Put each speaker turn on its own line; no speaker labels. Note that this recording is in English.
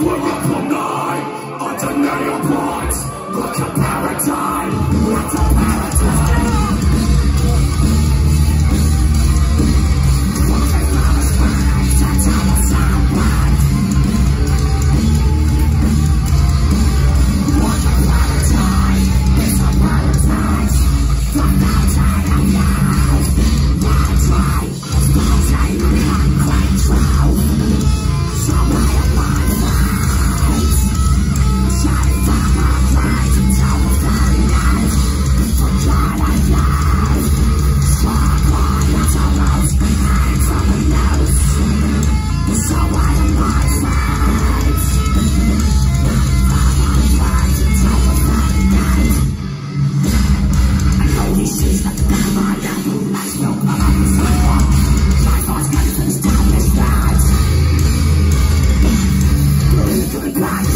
We're up all night, underneath your points. Like a paradigm, it's a paradigm. What they found is fine, that's how the sound bad. What the paradigm, it's a paradigm. From outside of life, that's right, it's building on control. Somewhere in my life, shining from our pride until the very night. For God I love, someone that's almost behind from the nose. Somewhere in my life, from our pride until the very night. I know he sees that the time I am who lies no about the framework. My thoughts get things down his bad. Believe in the black.